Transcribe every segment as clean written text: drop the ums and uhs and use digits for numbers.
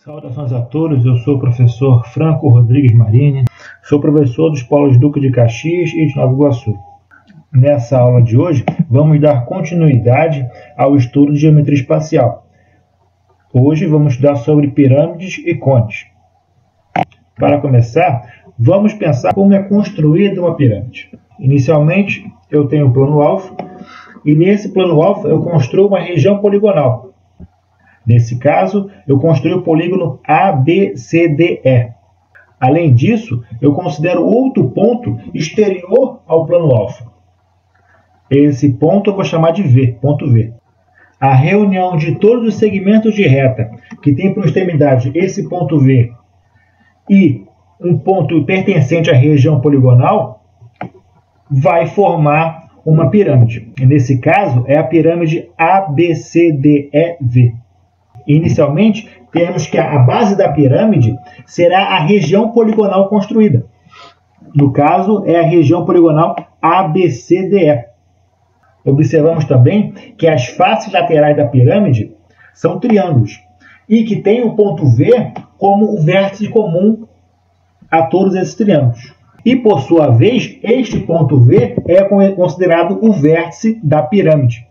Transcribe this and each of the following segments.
Saudações a todos, eu sou o professor Franco Rodrigues Marini, sou professor dos Polos Duque de Caxias e de Nova Iguaçu. Nessa aula de hoje, vamos dar continuidade ao estudo de geometria espacial. Hoje vamos estudar sobre pirâmides e cones. Para começar, vamos pensar como é construída uma pirâmide. Inicialmente, eu tenho o plano alfa, e nesse plano alfa eu construo uma região poligonal. Nesse caso, eu construí o polígono ABCDE. Além disso, eu considero outro ponto exterior ao plano alfa. Esse ponto eu vou chamar de V, ponto V. A reunião de todos os segmentos de reta que tem por extremidade esse ponto V e um ponto pertencente à região poligonal vai formar uma pirâmide. E nesse caso, é a pirâmide ABCDEV. Inicialmente, temos que a base da pirâmide será a região poligonal construída. No caso, é a região poligonal ABCDE. Observamos também que as faces laterais da pirâmide são triângulos e que tem o ponto V como o vértice comum a todos esses triângulos. E, por sua vez, este ponto V é considerado o vértice da pirâmide.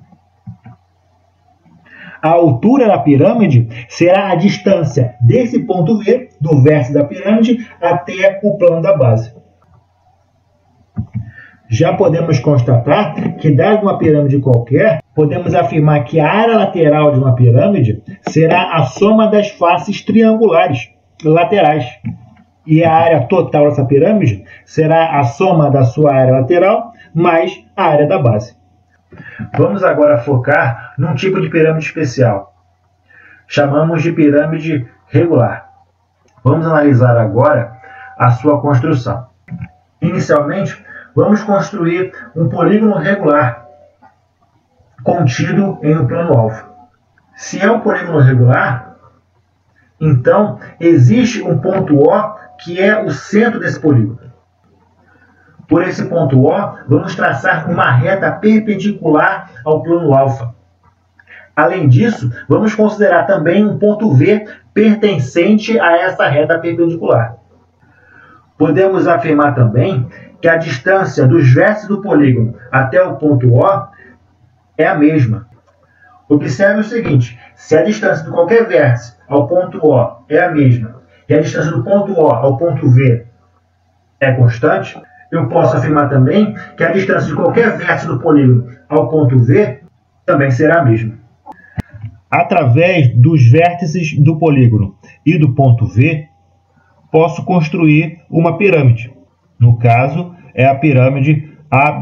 A altura da pirâmide será a distância desse ponto V, do vértice da pirâmide, até o plano da base. Já podemos constatar que, dada uma pirâmide qualquer, podemos afirmar que a área lateral de uma pirâmide será a soma das faces triangulares laterais. E a área total dessa pirâmide será a soma da sua área lateral mais a área da base. Vamos agora focar num tipo de pirâmide especial. Chamamos de pirâmide regular. Vamos analisar agora a sua construção. Inicialmente, vamos construir um polígono regular contido em um plano alfa. Se é um polígono regular, então existe um ponto O que é o centro desse polígono. Por esse ponto O, vamos traçar uma reta perpendicular ao plano alfa. Além disso, vamos considerar também um ponto V pertencente a essa reta perpendicular. Podemos afirmar também que a distância dos vértices do polígono até o ponto O é a mesma. Observe o seguinte: se a distância de qualquer vértice ao ponto O é a mesma e a distância do ponto O ao ponto V é constante, eu posso afirmar também que a distância de qualquer vértice do polígono ao ponto V também será a mesma. Através dos vértices do polígono e do ponto V, posso construir uma pirâmide. No caso, é a pirâmide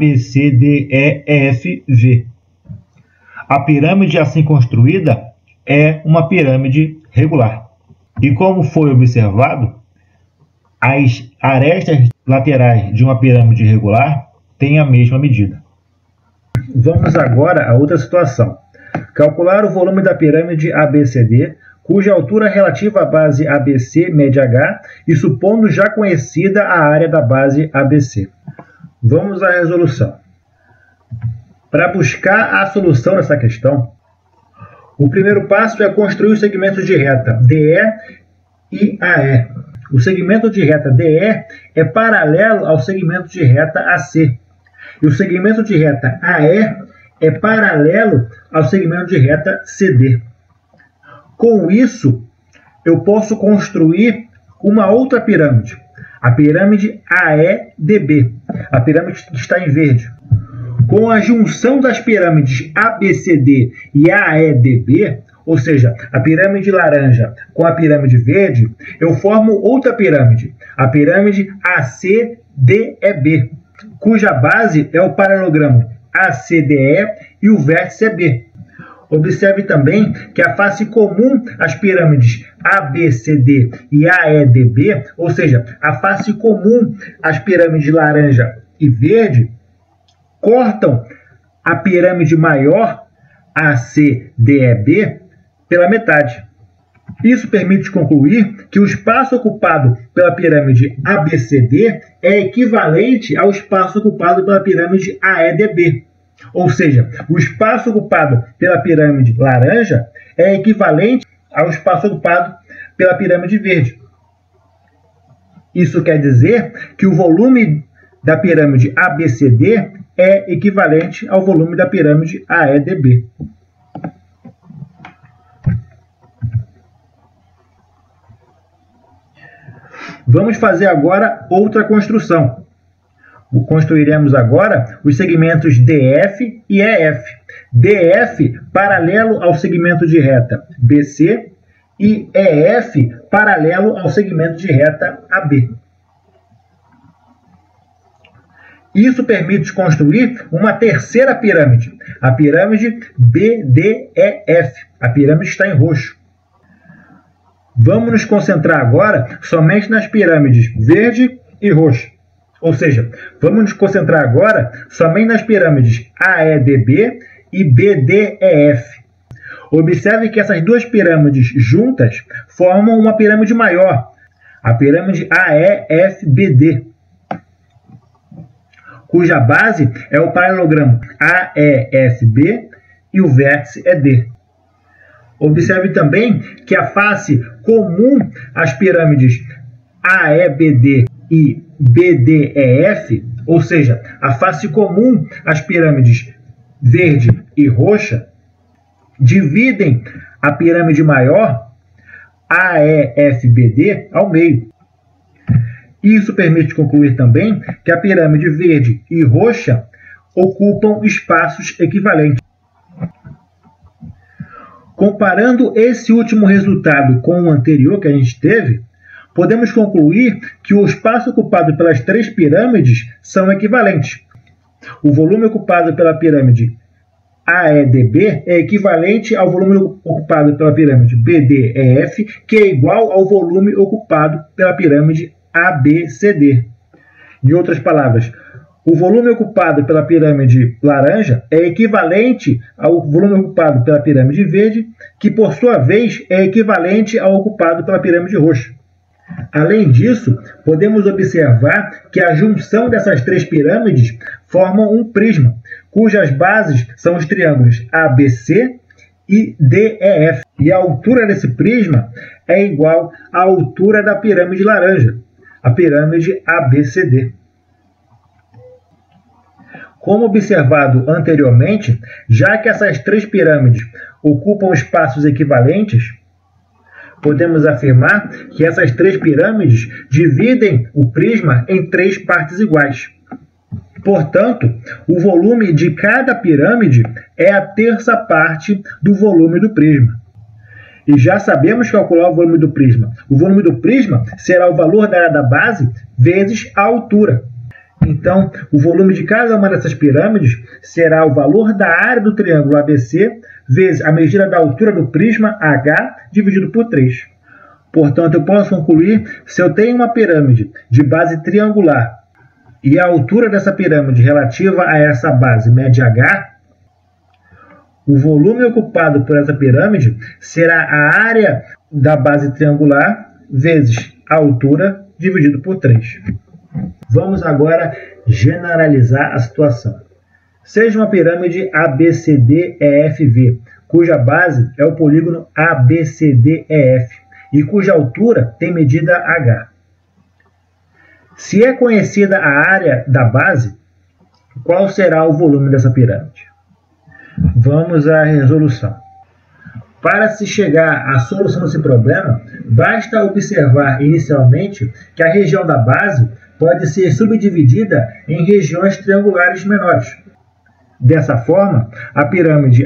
ABCDEFV. A pirâmide assim construída é uma pirâmide regular. E como foi observado, as arestas laterais de uma pirâmide regular têm a mesma medida. Vamos agora a outra situação. Calcular o volume da pirâmide ABCD, cuja altura relativa à base ABC mede H, e supondo já conhecida a área da base ABC. Vamos à resolução. Para buscar a solução dessa questão, o primeiro passo é construir os segmentos de reta DE e AE. O segmento de reta DE é paralelo ao segmento de reta AC. E o segmento de reta AE é paralelo ao segmento de reta CD. Com isso, eu posso construir uma outra pirâmide, a pirâmide AEDB, a pirâmide que está em verde. Com a junção das pirâmides ABCD e AEDB, ou seja, a pirâmide laranja com a pirâmide verde, eu formo outra pirâmide, a pirâmide ACDEB, cuja base é o paralelogramo ACDE e o vértice é B. Observe também que a face comum às pirâmides ABCD e AEDB, ou seja, a face comum às pirâmides laranja e verde, cortam a pirâmide maior ACDEB pela metade. Isso permite concluir que o espaço ocupado pela pirâmide ABCD é equivalente ao espaço ocupado pela pirâmide AEDB. Ou seja, o espaço ocupado pela pirâmide laranja é equivalente ao espaço ocupado pela pirâmide verde. Isso quer dizer que o volume da pirâmide ABCD é equivalente ao volume da pirâmide AEDB. Vamos fazer agora outra construção. Construiremos agora os segmentos DF e EF. DF paralelo ao segmento de reta BC e EF paralelo ao segmento de reta AB. Isso permite construir uma terceira pirâmide, a pirâmide BDEF. A pirâmide está em roxo. Vamos nos concentrar agora somente nas pirâmides verde e roxa. Ou seja, vamos nos concentrar agora somente nas pirâmides AEDB e BDEF. Observe que essas duas pirâmides juntas formam uma pirâmide maior, a pirâmide AEFBD, cuja base é o paralelogramo AEFB e o vértice é D. Observe também que a face comum às pirâmides AEBD e BDEF, ou seja, a face comum às pirâmides verde e roxa, dividem a pirâmide maior, AEFBD, ao meio. Isso permite concluir também que a pirâmide verde e roxa ocupam espaços equivalentes. Comparando esse último resultado com o anterior que a gente teve, podemos concluir que o espaço ocupado pelas três pirâmides são equivalentes. O volume ocupado pela pirâmide AEDB é equivalente ao volume ocupado pela pirâmide BDEF, que é igual ao volume ocupado pela pirâmide ABCD. Em outras palavras, o volume ocupado pela pirâmide laranja é equivalente ao volume ocupado pela pirâmide verde, que por sua vez é equivalente ao ocupado pela pirâmide roxa. Além disso, podemos observar que a junção dessas três pirâmides formam um prisma, cujas bases são os triângulos ABC e DEF. E a altura desse prisma é igual à altura da pirâmide laranja, a pirâmide ABCD. Como observado anteriormente, já que essas três pirâmides ocupam espaços equivalentes, podemos afirmar que essas três pirâmides dividem o prisma em três partes iguais. Portanto, o volume de cada pirâmide é a terça parte do volume do prisma. E já sabemos calcular o volume do prisma. O volume do prisma será o valor da área da base vezes a altura. Então, o volume de cada uma dessas pirâmides será o valor da área do triângulo ABC vezes a medida da altura do prisma H dividido por 3. Portanto, eu posso concluir, se eu tenho uma pirâmide de base triangular e a altura dessa pirâmide relativa a essa base mede H, o volume ocupado por essa pirâmide será a área da base triangular vezes a altura dividido por 3. Vamos agora generalizar a situação. Seja uma pirâmide ABCDEFV, cuja base é o polígono ABCDEF e cuja altura tem medida H. Se é conhecida a área da base, qual será o volume dessa pirâmide? Vamos à resolução. Para se chegar à solução desse problema, basta observar inicialmente que a região da base pode ser subdividida em regiões triangulares menores. Dessa forma, a pirâmide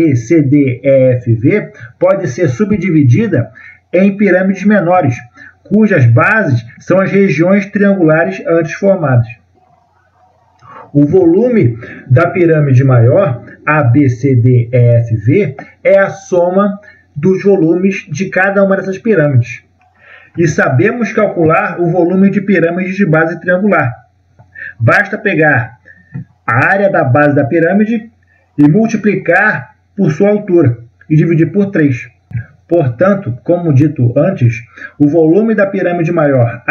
ABCDEFV pode ser subdividida em pirâmides menores, cujas bases são as regiões triangulares antes formadas. O volume da pirâmide maior, ABCDEFV, é a soma dos volumes de cada uma dessas pirâmides. E sabemos calcular o volume de pirâmides de base triangular. Basta pegar a área da base da pirâmide e multiplicar por sua altura e dividir por 3. Portanto, como dito antes, o volume da pirâmide maior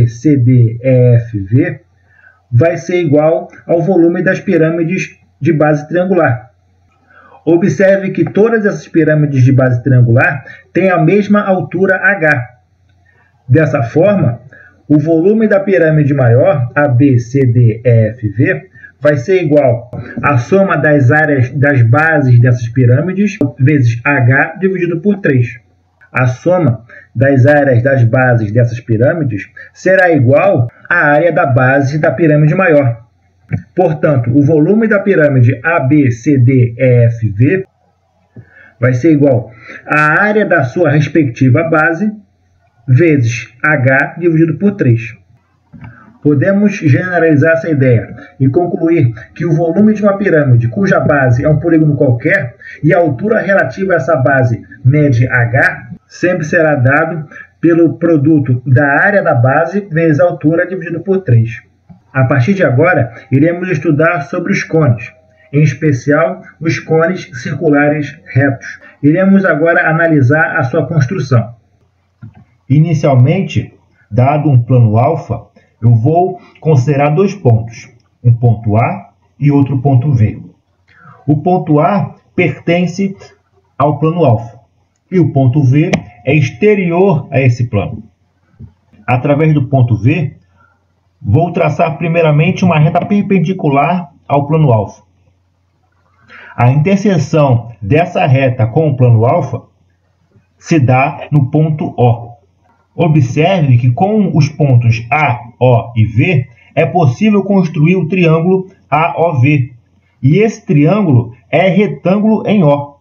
ABCDEFV vai ser igual ao volume das pirâmides de base triangular. Observe que todas essas pirâmides de base triangular têm a mesma altura h. Dessa forma, o volume da pirâmide maior, AB, CD, EF, V, vai ser igual à soma das áreas das bases dessas pirâmides vezes h dividido por 3. A soma das áreas das bases dessas pirâmides será igual à área da base da pirâmide maior. Portanto, o volume da pirâmide AB, CD, EF, V vai ser igual à área da sua respectiva base vezes h dividido por 3. Podemos generalizar essa ideia e concluir que o volume de uma pirâmide cuja base é um polígono qualquer e a altura relativa a essa base mede h sempre será dado pelo produto da área da base vezes a altura dividido por 3. A partir de agora, iremos estudar sobre os cones, em especial os cones circulares retos. Iremos agora analisar a sua construção. Inicialmente, dado um plano alfa, eu vou considerar dois pontos, um ponto A e outro ponto V. O ponto A pertence ao plano alfa e o ponto V é exterior a esse plano. Através do ponto V, vou traçar primeiramente uma reta perpendicular ao plano alfa. A interseção dessa reta com o plano alfa se dá no ponto O. Observe que com os pontos A, O e V é possível construir o triângulo AOV. E esse triângulo é retângulo em O.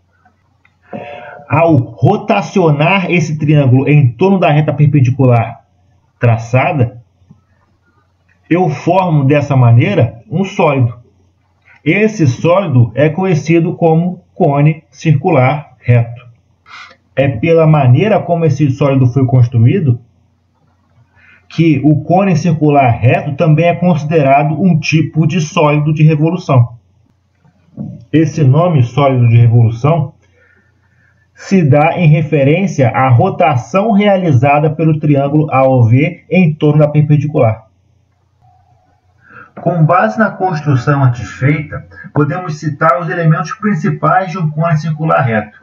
Ao rotacionar esse triângulo em torno da reta perpendicular traçada, eu formo dessa maneira um sólido. Esse sólido é conhecido como cone circular reto. É pela maneira como esse sólido foi construído que o cone circular reto também é considerado um tipo de sólido de revolução. Esse nome, sólido de revolução, se dá em referência à rotação realizada pelo triângulo AOV em torno da perpendicular. Com base na construção antes feita, podemos citar os elementos principais de um cone circular reto.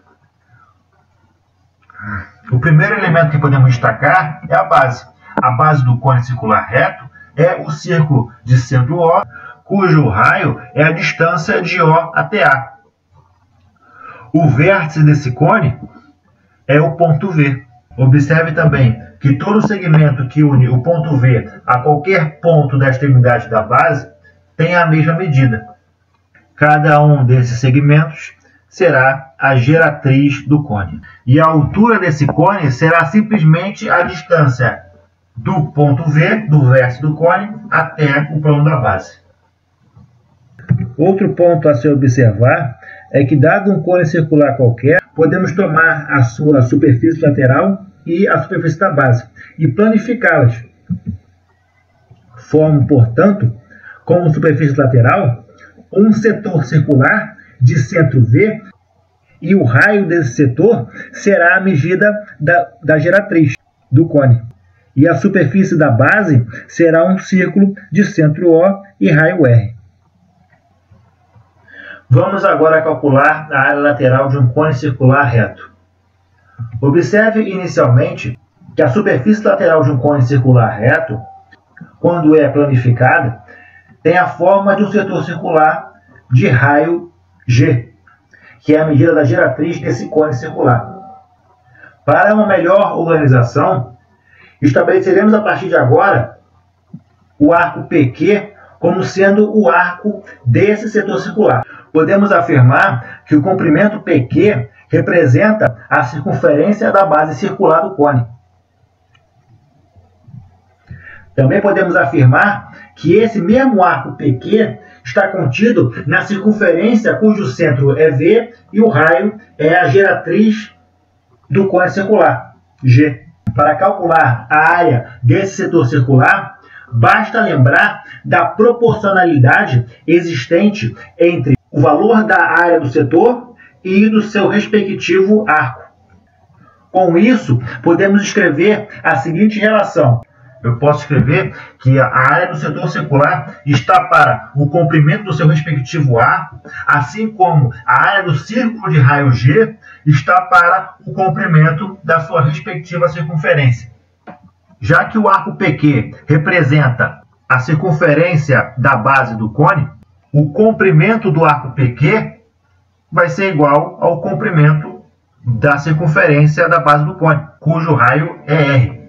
O primeiro elemento que podemos destacar é a base. A base do cone circular reto é o círculo de centro O, cujo raio é a distância de O até A. O vértice desse cone é o ponto V. Observe também que todo segmento que une o ponto V a qualquer ponto da extremidade da base tem a mesma medida. Cada um desses segmentos será a geratriz do cone. E a altura desse cone será simplesmente a distância do ponto V, do vértice do cone, até o plano da base. Outro ponto a se observar é que, dado um cone circular qualquer, podemos tomar a sua superfície lateral e a superfície da base e planificá-las. Formo, portanto, como superfície lateral, um setor circular de centro V, e o raio desse setor será a medida da geratriz do cone. E a superfície da base será um círculo de centro O e raio R. Vamos agora calcular a área lateral de um cone circular reto. Observe inicialmente que a superfície lateral de um cone circular reto, quando é planificada, tem a forma de um setor circular de raio G, que é a medida da geratriz desse cone circular. Para uma melhor organização, estabeleceremos a partir de agora o arco PQ como sendo o arco desse setor circular. Podemos afirmar que o comprimento PQ representa a circunferência da base circular do cone. Também podemos afirmar que esse mesmo arco PQ está contido na circunferência cujo centro é V e o raio é a geratriz do cone circular, G. Para calcular a área desse setor circular, basta lembrar da proporcionalidade existente entre o valor da área do setor e do seu respectivo arco. Com isso, podemos escrever a seguinte relação: Eu posso escrever que a área do setor circular está para o comprimento do seu respectivo arco, assim como a área do círculo de raio G está para o comprimento da sua respectiva circunferência. Já que o arco PQ representa a circunferência da base do cone, o comprimento do arco PQ vai ser igual ao comprimento da circunferência da base do cone, cujo raio é R.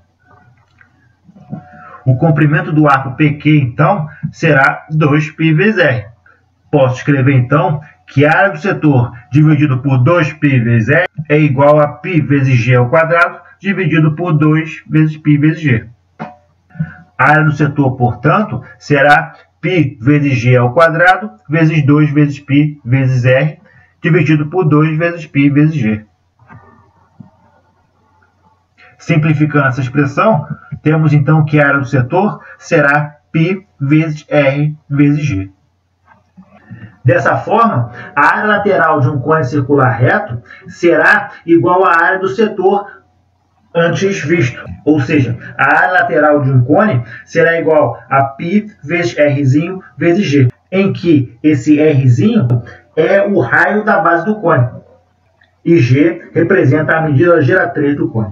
O comprimento do arco PQ, então, será 2π vezes R. Posso escrever, então, que a área do setor dividido por 2π vezes R é igual a π vezes G ao quadrado dividido por 2 vezes π vezes G. A área do setor, portanto, será π vezes G ao quadrado vezes 2 vezes π vezes R dividido por 2 vezes π vezes G. Simplificando essa expressão, temos então que a área do setor será π vezes R vezes G. Dessa forma, a área lateral de um cone circular reto será igual à área do setor antes visto. Ou seja, a área lateral de um cone será igual a π vezes R vezes G, em que esse R é o raio da base do cone e G representa a medida geratriz do cone.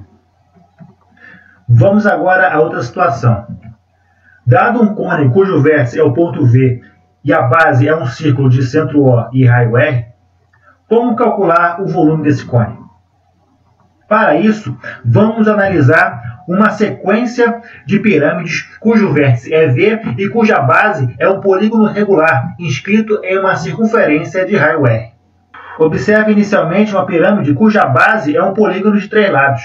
Vamos agora a outra situação. Dado um cone cujo vértice é o ponto V e a base é um círculo de centro O e raio R, como calcular o volume desse cone? Para isso, vamos analisar uma sequência de pirâmides cujo vértice é V e cuja base é um polígono regular inscrito em uma circunferência de raio R. Observe inicialmente uma pirâmide cuja base é um polígono de 3 lados.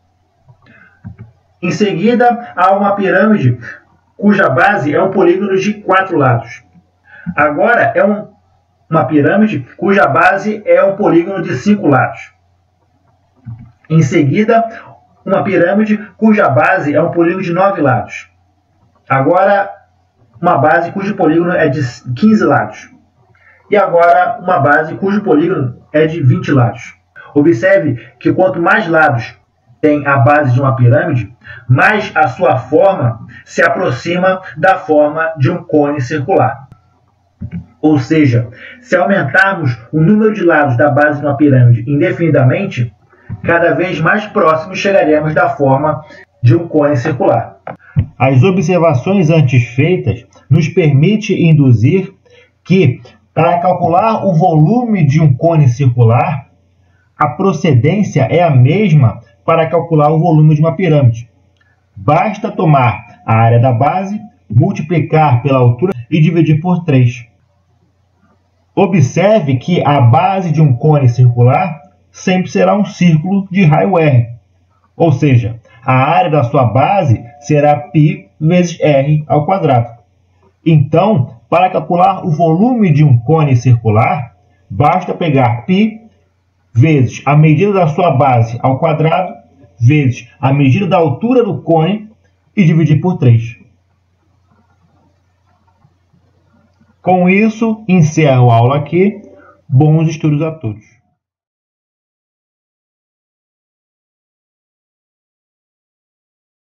Em seguida, há uma pirâmide cuja base é um polígono de 4 lados. Agora, é uma pirâmide cuja base é um polígono de 5 lados. Em seguida, uma pirâmide cuja base é um polígono de 9 lados. Agora, uma base cujo polígono é de 15 lados. E agora, uma base cujo polígono é de 20 lados. Observe que quanto mais lados tem a base de uma pirâmide, mais a sua forma se aproxima da forma de um cone circular. Ou seja, se aumentarmos o número de lados da base de uma pirâmide indefinidamente, cada vez mais próximos chegaremos da forma de um cone circular. As observações antes feitas nos permitem induzir que, para calcular o volume de um cone circular, a procedência é a mesma para calcular o volume de uma pirâmide. Basta tomar a área da base, multiplicar pela altura e dividir por 3. Observe que a base de um cone circular sempre será um círculo de raio R. Ou seja, a área da sua base será π vezes R ao quadrado. Então, para calcular o volume de um cone circular, basta pegar π vezes a medida da sua base ao quadrado, vezes a medida da altura do cone e dividir por 3. Com isso, encerro a aula aqui. Bons estudos a todos.